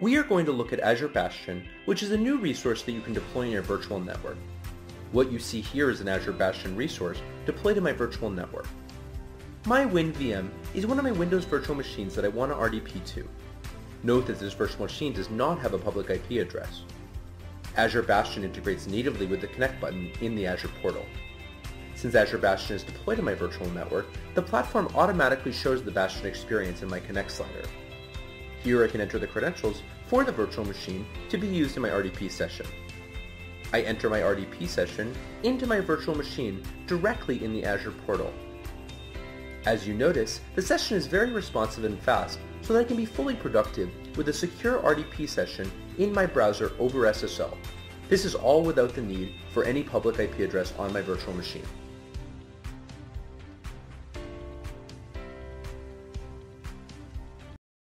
We are going to look at Azure Bastion, which is a new resource that you can deploy in your virtual network. What you see here is an Azure Bastion resource deployed in my virtual network. My WinVM is one of my Windows virtual machines that I want to RDP to. Note that this virtual machine does not have a public IP address. Azure Bastion integrates natively with the Connect button in the Azure Portal. Since Azure Bastion is deployed in my virtual network, the platform automatically shows the Bastion experience in my Connect slider. Here I can enter the credentials for the virtual machine to be used in my RDP session. I enter my RDP session into my virtual machine directly in the Azure Portal. As you notice, the session is very responsive and fast, so that I can be fully productive with a secure RDP session in my browser over SSL. This is all without the need for any public IP address on my virtual machine.